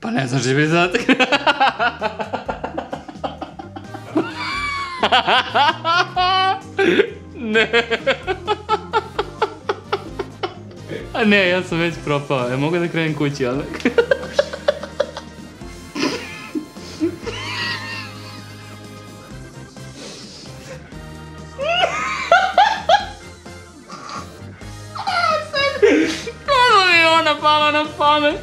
Pa ne znaš da bi zadatak. Ne. A ne, ja sam već propao. Ja mogu da krenem kući, ali... Kako mi je ona pala na pamet?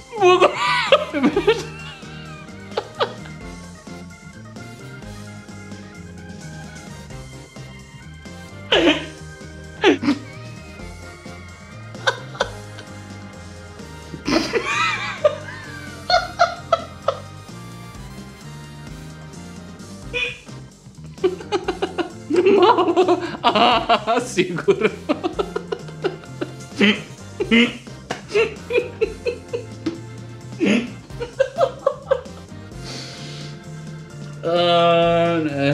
Malo, sigurno. Ne.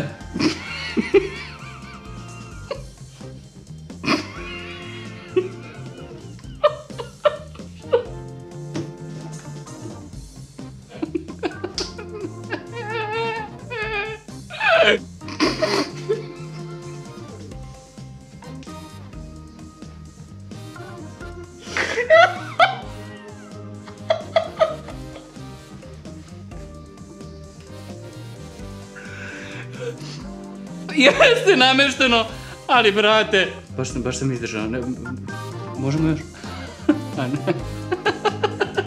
Jeste namešteno, ali brate, baš sam izdržao, možemo još? A ne.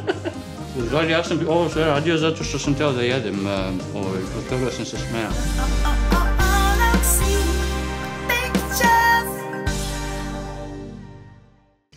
Uzgled, ja sam ovo sve radio zato što sam teo da jedem, zbog toga sam se smejao.